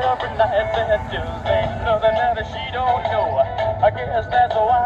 every night that just ain't nothing that she don't know. I guess that's why